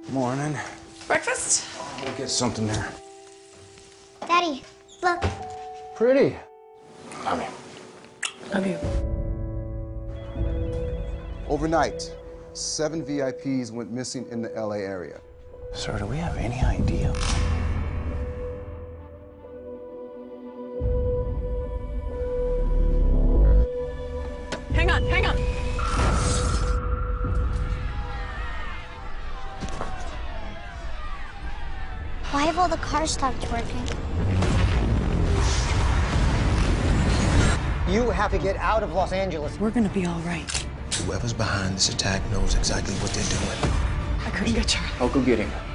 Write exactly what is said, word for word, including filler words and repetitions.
Morning. Breakfast? We'll get something there. Daddy, look. Pretty. Love you. Love you. Overnight, seven V I Ps went missing in the L A area. Sir, do we have any idea? Hang on, hang on. Why have all the cars stopped working? You have to get out of Los Angeles. We're gonna be all right. Whoever's behind this attack knows exactly what they're doing. I couldn't get Charlie. I'll go get him.